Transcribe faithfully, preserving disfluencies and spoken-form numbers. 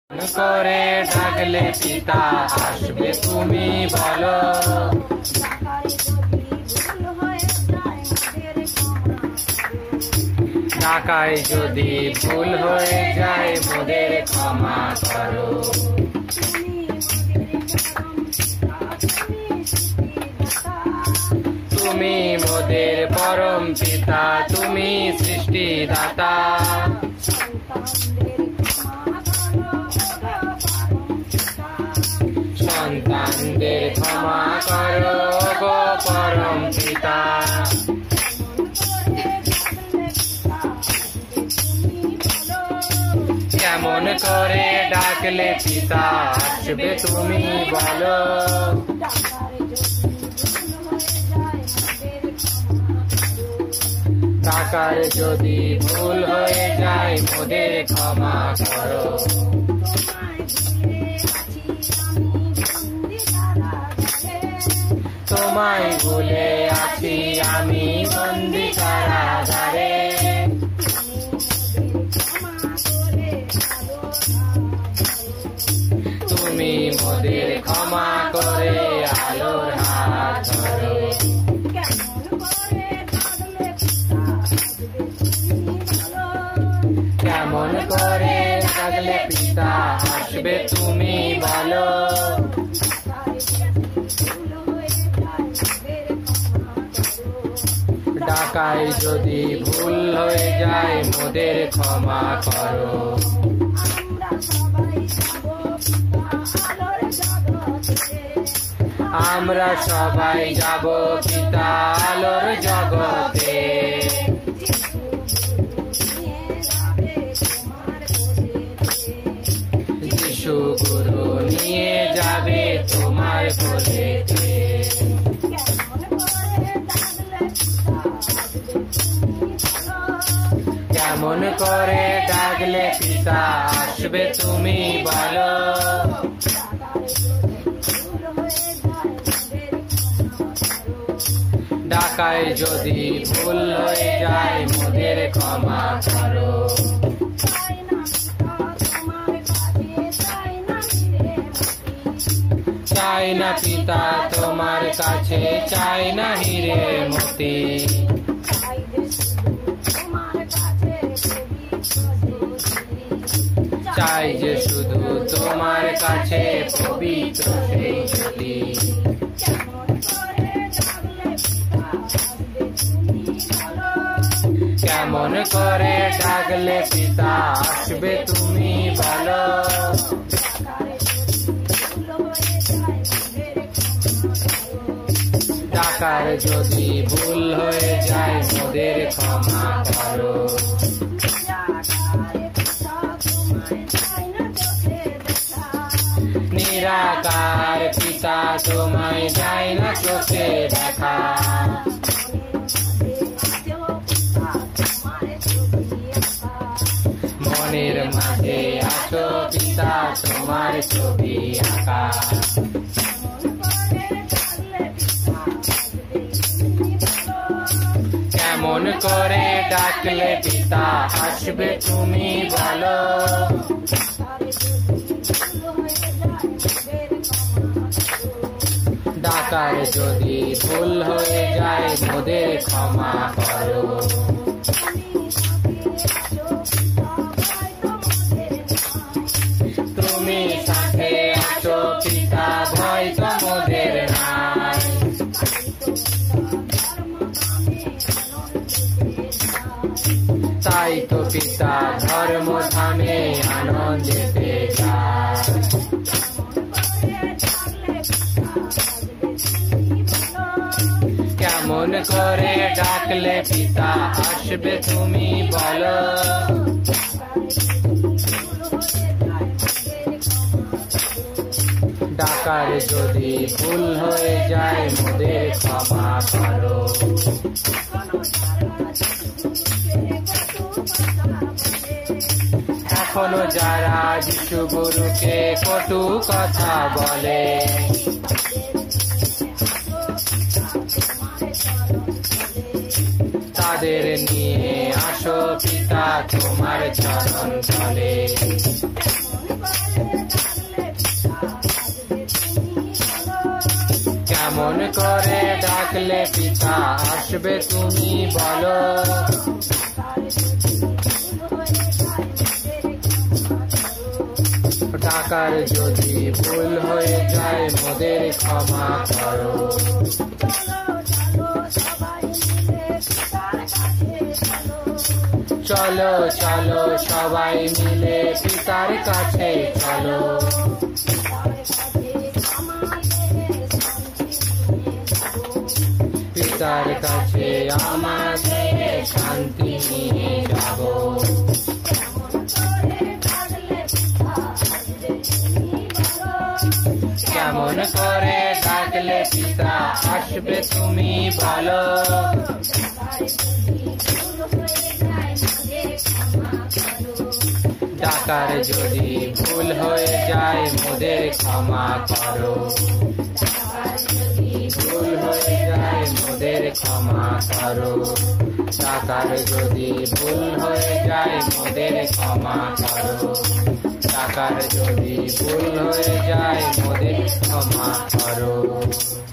করে ডাকলে পিতা আসবে তুমি বলো। ডাকায় যদি ভুল হয়ে যায় মোদের ক্ষমা করো। তুমি মোদের পরম পিতা, তুমি সৃষ্টিদাতা। সন্তানদের ক্ষমা করো গো পরম পিতা। কেমন করে ডাকলে পিতা আসবে তুমি বলো। ডাকার যদি ভুল হয়ে যায় মোদের ক্ষমা করো। তোমায় ভুলে আছি আমি বন্দি কারাগারে। তুমি মোদের ক্ষমা করে আলোর হাত ধরো। কেমন করে ডাকলে পিতা আসবে তুমি বলো। ডাকায় যদি ভুল হয়ে যায় মোদের ক্ষমা করো। আমরা সবাই যাব পিতা আলোর জগতে। যিশু গুরু নিয়ে যাবে তোমার কোলেতে। কেমন করে ডাকলে পিতা আসবে তুমি বলো। ডাকায় যদি ভুল হয়ে যায় মোদের ক্ষমা করো। চাই না পিতা তোমার কাছে, চাই না হিরে মতি। চাই যে শুধু তোমার কাছে পবিত্র সেই জ্যোতি। কেমন করে ডাকলে পিতা আসবে তুমি বলো। ডাকার যদি ভুল হয়ে যায় মোদের ক্ষমা করো। নিরাকার পিতা তোমায় যায় না চোখে দেখা। মনের মাঝে আছো পিতা তোমার ছবি আঁকা। কেমন করে ডাকলে পিতা আসবে তুমি বলো। ডাকার যদি ভুল হয়ে যায় মোদের ক্ষমা করো। তুমি সাথে আছো পিতা ভয় তো মোদের নাই। তাই তো পিতা ধর্ম ধামে আনন্দেতে যায়। কেমন করে ডাকলে পিতা আসবে তুমি বলো। ডাকার যদি ভুল হয়ে যায় মোদের ক্ষমা করো। এখনো যারা যিশু গুরুকে কটু কথা বলে। তাদের নিয়ে আসো পিতা তোমার চরণ তলে। কেমন করে ডাকলে পিতা আসবে তুমি বলো। ডাকার যদি ভুল হয়ে যায় মোদের ক্ষমা করো। চলো চলো সবাই মিলে পিতার কাছে চলো। পিতার কাছে আমাদের শান্তি নিয়ে যাব। কেমন করে ডাকলে পিতা আসবে তুমি বলো। ডাকার যদি ভুল হয়ে যায় মোদের ক্ষমা করো। ভুল হয়ে যায় মোদের ক্ষমা করো। ডাকার যদি ভুল হয়ে যায় মোদের ক্ষমা করো। ডাকার যদি ভুল হয়ে যায় মোদের ক্ষমা করো।